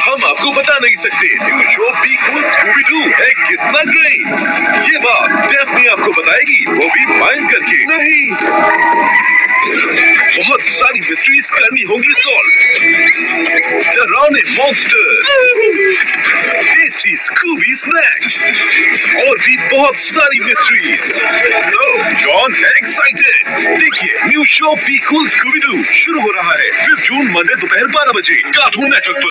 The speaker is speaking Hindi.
हम आपको बता नहीं सकते show Be Cool Scooby Doo है कितना ग्रेट। ये बात डेफनी आपको बताएगी, वो भी माइंड करके। नहीं, बहुत सारी मिस्ट्रीज करनी होंगी सॉल्व। डरावने मॉन्स्टर, टेस्टी स्कूबी स्नैक्स और भी बहुत सारी मिस्ट्रीज। सो कौन है एक्साइटेड? देखिए new show Be Cool Scooby Doo शुरू हो रहा है 5 जून मंडे दोपहर 12 बजे कार्टून नेटवर्क पर।